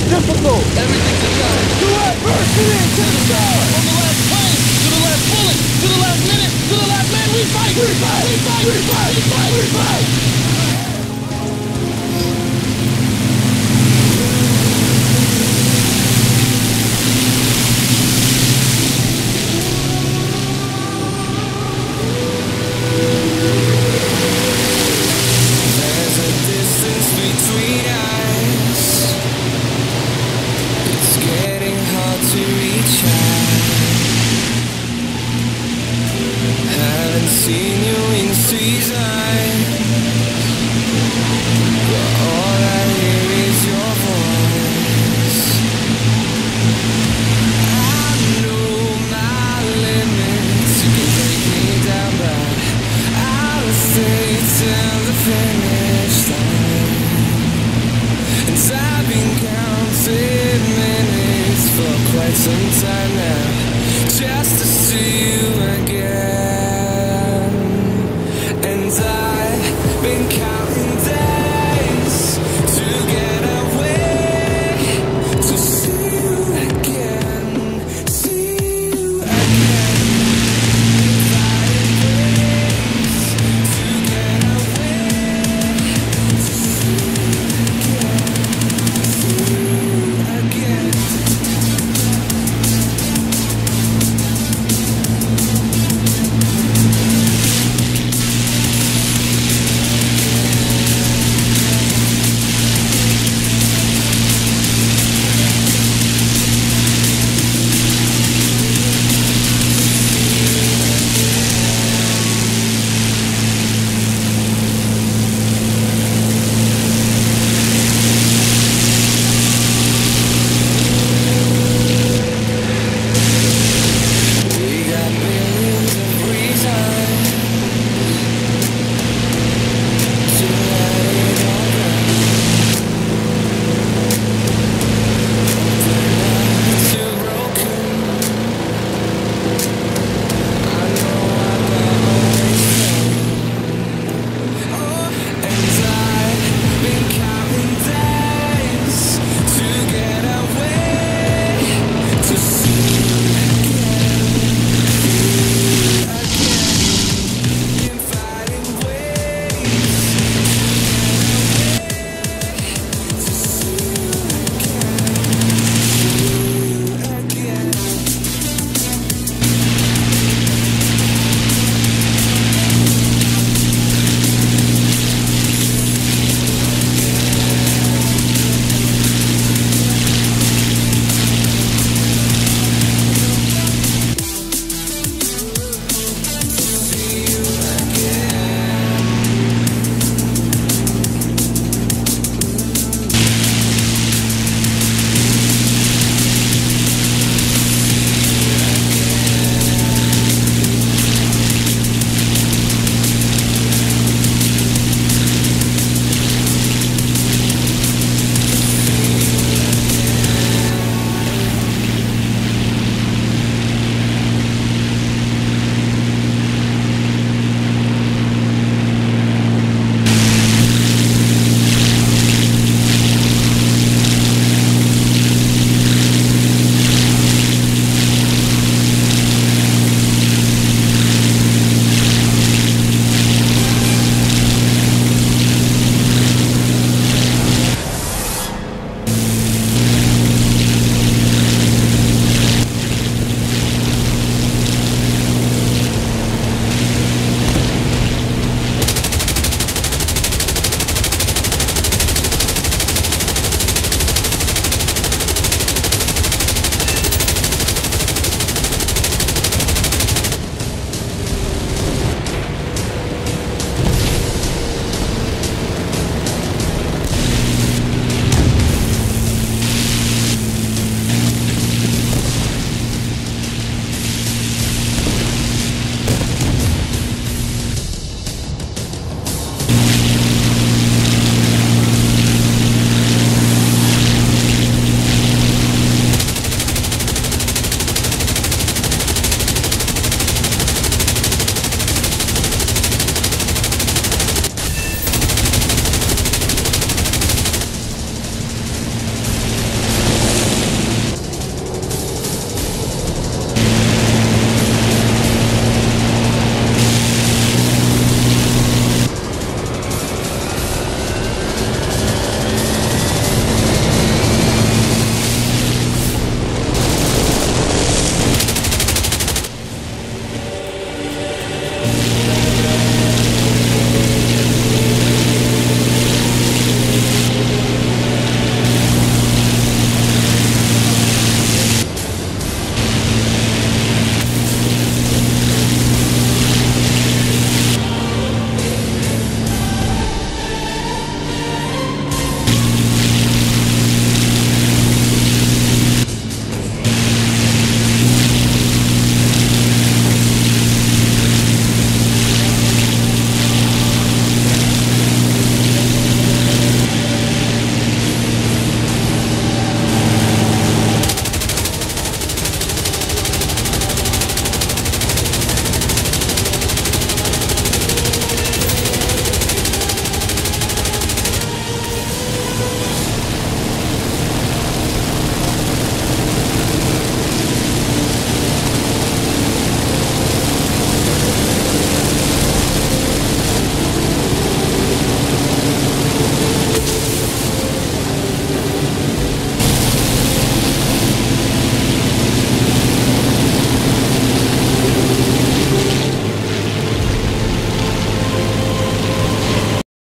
difficult. Everything's a challenge. To adversity, to the stars. From the last plane, to the last bullet, to the last minute, to the last man, we fight! We fight! We fight! We fight! We fight! We fight! There's a distance between us. It's getting hard to reach out. Haven't seen you in seasons, but all I hear is your voice. I know my limits. You can break me down, but I'll stay till the finish line. And I've been counting minutes for quite some time now, just to see you again.